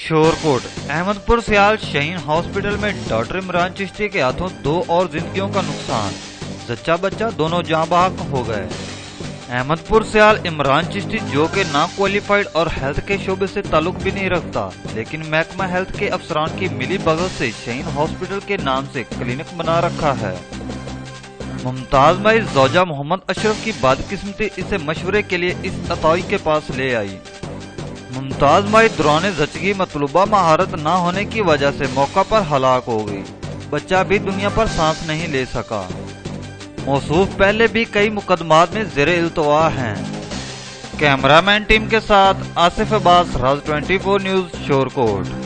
Shorkot Ahmadpur Sial Shaheen hospital में doctor Imran Chishti के हाथों 2 और जिंदगियों का नुकसान, जच्चा बच्चा दोनों जाँ बहक हो गए। अहमदपुर सियाल इमरान चिश्ती जो कि ना क्वालिफाइड और हेल्थ के शोबे से ताल्लुक भी नहीं रखता, लेकिन महकमा हेल्थ के अफसरान की मिली भगत से शहीन हॉस्पिटल के नाम से क्लिनिक बना रखा है। मुमताज माई जोजा मोहम्मद अशरफ की बदकिस्मती इसे मशवरे के लिए इस अताई के पास ले आई। मुमताज माई दौरान जचगी मतलूबा महारत न होने की वजह से मौका पर हलाक हो गई। बच्चा भी दुनिया पर सांस नहीं ले सका। मौसूफ पहले भी कई मुकदमात में ज़ेरे इल्तवा हैं। कैमरामैन टीम के साथ आसिफ अब्बास, राज 24 न्यूज़, शोरकोट।